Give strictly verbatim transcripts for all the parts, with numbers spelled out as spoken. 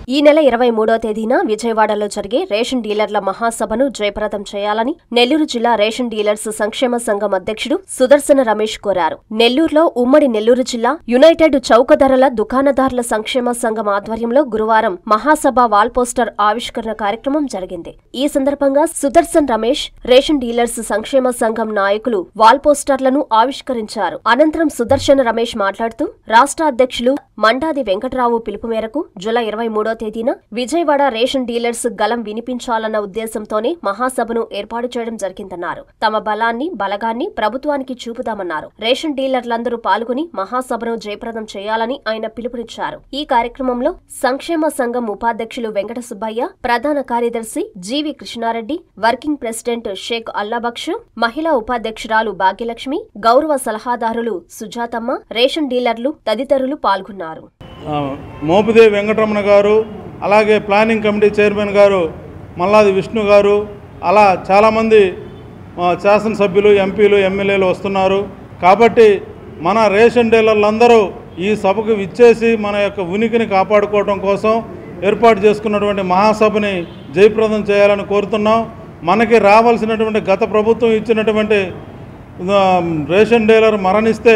ఈ నెల ఇరవై మూడో తేదీన విజయవాడలో జరిగే రేషన్ డీలర్ల మహాసభను జయప్రదం చేయాలని నెల్లూరు జిల్లా రేషన్ డీలర్స్ సంక్షేమ సంఘం అధ్యక్షుడు సుదర్శన రమేష్ కోరారు. నెల్లూరులో ఉమ్మడి నెల్లూరు జిల్లా యునైటెడ్ చౌకధరల దుకాణదారుల సంక్షేమ సంఘం ఆధ్వర్యంలో గురువారం మహాసభ వాల్ పోస్టర్ ఆవిష్కరణ కార్యక్రమం జరిగింది. ఈ సందర్భంగా సుదర్శన్ రమేష్ రేషన్ డీలర్స్ సంక్షేమ సంఘం నాయకులు వాల్ పోస్టర్లను ఆవిష్కరించారు. అనంతరం సుదర్శన రమేష్ మాట్లాడుతూ రాష్ట్ర అధ్యక్షులు మండాది వెంకటరావు పిలుపు మేరకు జూలై ఇరవై మూడో తేదీన విజయవాడ రేషన్ డీలర్స్ గలం వినిపించాలన్న ఉద్దేశంతోనే మహాసభను ఏర్పాటు చేయడం జరిగిందన్నారు. తమ బలాన్ని బలగాన్ని ప్రభుత్వానికి చూపుదామన్నారు. రేషన్ డీలర్లందరూ పాల్గొని మహాసభను జయప్రదం చేయాలని ఆయన పిలుపునిచ్చారు. ఈ కార్యక్రమంలో సంక్షేమ సంఘం ఉపాధ్యక్షులు వెంకట సుబ్బయ్య, ప్రధాన కార్యదర్శి G V Krishna Reddy, working president Sheikh Allabakshu, మహిళా ఉపాధ్యక్షురాలు భాగ్యలక్ష్మి, గౌరవ సలహాదారులు సుజాతమ్మ, రేషన్ డీలర్లు తదితరులు పాల్గొన్నారు. మోపిదేవి వెంకటరమణ గారు, అలాగే ప్లానింగ్ కమిటీ చైర్మన్ గారు మల్లాది విష్ణు గారు, అలా చాలామంది శాసనసభ్యులు, ఎంపీలు, ఎమ్మెల్యేలు వస్తున్నారు. కాబట్టి మన రేషన్ డీలర్లందరూ ఈ సభకు విచ్చేసి మన యొక్క ఉనికిని కాపాడుకోవడం కోసం ఏర్పాటు చేసుకున్నటువంటి మహాసభని జయప్రదం చేయాలని కోరుతున్నాం. మనకి రావాల్సినటువంటి గత ప్రభుత్వం ఇచ్చినటువంటి రేషన్ డీలర్ మరణిస్తే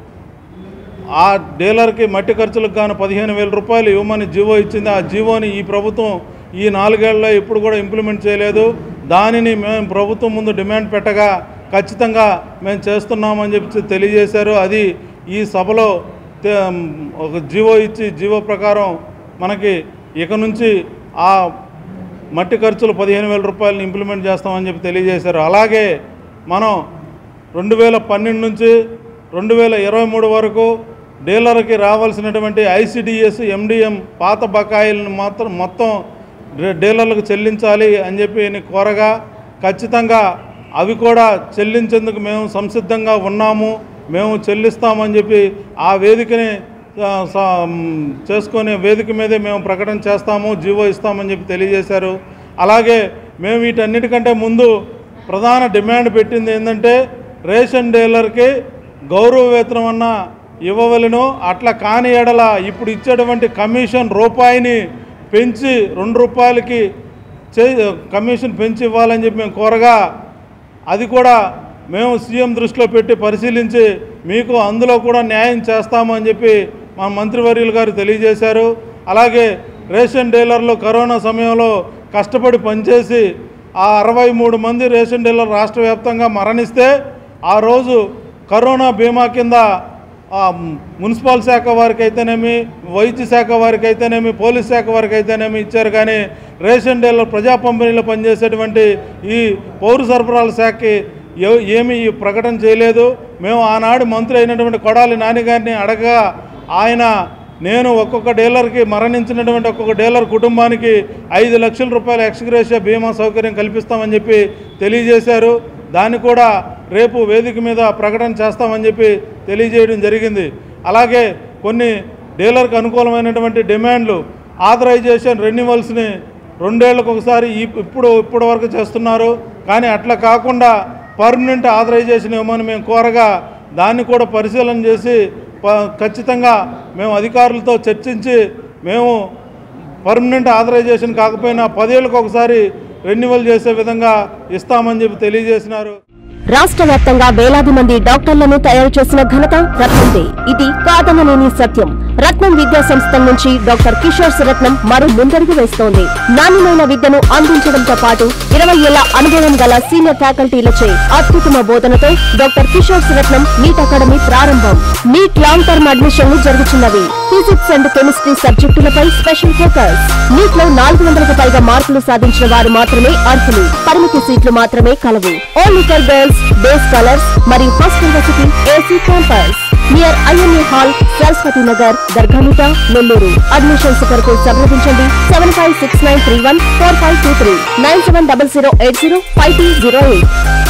ఆ డీలర్కి మట్టి ఖర్చులకు గాను పదిహేను వేల రూపాయలు ఇవ్వమని జీవో ఇచ్చింది. ఆ జీవోని ఈ ప్రభుత్వం ఈ నాలుగేళ్లలో ఇప్పుడు కూడా ఇంప్లిమెంట్ చేయలేదు. దానిని మేము ప్రభుత్వం ముందు డిమాండ్ పెట్టగా ఖచ్చితంగా మేము చేస్తున్నామని చెప్పి తెలియజేశారు. అది ఈ సభలో ఒక జీవో ఇచ్చి జీవో ప్రకారం మనకి ఇక నుంచి ఆ మట్టి ఖర్చులు పదిహేను వేల రూపాయలను ఇంప్లిమెంట్ చేస్తామని చెప్పి తెలియజేశారు. అలాగే మనం రెండు వేల పన్నెండు నుంచి రెండు వేల ఇరవై మూడు వరకు డీలర్కి రావాల్సినటువంటి ఐసిడిఎస్, ఎండిఎం పాత బకాయిలను మాత్రం మొత్తం డీలర్లకు చెల్లించాలి అని చెప్పి కోరగా ఖచ్చితంగా అవి కూడా చెల్లించేందుకు మేము సంసిద్ధంగా ఉన్నాము, మేము చెల్లిస్తామని చెప్పి ఆ వేదికని చేసుకునే వేదిక మీదే మేము ప్రకటన చేస్తాము, జీవో ఇస్తామని చెప్పి తెలియజేశారు. అలాగే మేము వీటన్నిటికంటే ముందు ప్రధాన డిమాండ్ పెట్టింది ఏంటంటే రేషన్ డీలర్కి గౌరవ వేతనం అన్న ఇవ్వవలను. అట్లా కాని ఎడల ఇప్పుడు ఇచ్చేటువంటి కమిషన్ రూపాయిని పెంచి రెండు రూపాయలకి చే కమిషన్ పెంచి ఇవ్వాలని చెప్పి మేము కోరగా అది కూడా మేము సీఎం దృష్టిలో పెట్టి పరిశీలించి మీకు అందులో కూడా న్యాయం చేస్తామని చెప్పి మా మంత్రివర్యులు గారు తెలియజేశారు. అలాగే రేషన్ డీలర్లు కరోనా సమయంలో కష్టపడి పనిచేసి ఆ అరవై మూడు మంది రేషన్ డీలర్ రాష్ట్ర వ్యాప్తంగా మరణిస్తే ఆ రోజు కరోనా బీమా కింద మున్సిపల్ శాఖ వారికి అయితేనేమి, వైద్య శాఖ వారికి అయితేనేమి, పోలీస్ శాఖ వారికి అయితేనేమి ఇచ్చారు. కానీ రేషన్ డీలర్ ప్రజా పంపిణీలో పనిచేసేటువంటి ఈ పౌర సరఫరాల శాఖకి ఏమీ ఈ ప్రకటన చేయలేదు. మేము ఆనాడు మంత్రి అయినటువంటి కొడాలి నాని గారిని అడగగా ఆయన నేను ఒక్కొక్క డీలర్కి మరణించినటువంటి ఒక్కొక్క డీలర్ కుటుంబానికి ఐదు లక్షల రూపాయల ఎక్స్గ్రేషియా బీమా సౌకర్యం కల్పిస్తామని చెప్పి తెలియజేశారు. దాన్ని కూడా రేపు వేదిక మీద ప్రకటన చేస్తామని చెప్పి తెలియజేయడం జరిగింది. అలాగే కొన్ని డీలర్కి అనుకూలమైనటువంటి డిమాండ్లు, ఆథరైజేషన్ రెన్యువల్స్ని రెండేళ్లకు ఒకసారి ఇప్పుడు ఇప్పటి వరకు చేస్తున్నారు. కానీ అట్లా కాకుండా పర్మనెంట్ ఆథరైజేషన్ ఇవ్వమని మేము కోరగా దాన్ని కూడా పరిశీలన చేసి ఖచ్చితంగా మేము అధికారులతో చర్చించి మేము పర్మనెంట్ ఆథరైజేషన్ కాకపోయినా పదేళ్ళకు ఒకసారి రెన్యువల్ చేసే విధంగా ఇస్తామని చెప్పి తెలియజేసినారు. రాష్ట్ర వ్యాప్తంగా వేలాది మంది డాక్టర్లను తయారు చేసిన ఘనత రత్నందే. ఇది కాదనలేని సత్యం. రత్నం విద్యా సంస్థల నుంచి డాక్టర్ కిషోర్ రత్నం మరో ముందడుగు వేస్తోంది. నాణ్యమైన విద్యను అందించడంతో పాటు ఇరవై ఏళ్ల అనుభవం గల సీనియర్ ఫ్యాకల్టీలచే అత్యుత్తమ బోధనతో doctor Kishore Ratnam NEET academy ప్రారంభం. నీట్ లాంగ్ టర్మ్ అడ్మిషన్లు జరుగుతున్నవి. ఫిజిక్స్ అండ్ కెమిస్ట్రీ సబ్జెక్టులపై స్పెషల్ ఫోకస్. నీట్ లో నాలుగు వందలకు పైగా మార్కులు సాధించిన వారు మాత్రమే అర్హులు. పరిమితి సీట్లు మాత్రమే కలవు. Only for girls, day scholars మరియు హాస్టల్ వసతి. AC campus near IMA hall, Saraswathi Nagar, Dargamitta, Nellore. Admissions కొరకు సంప్రదించండి seven five six nine three one four five two three nine seven double zero eight zero five two zero eight.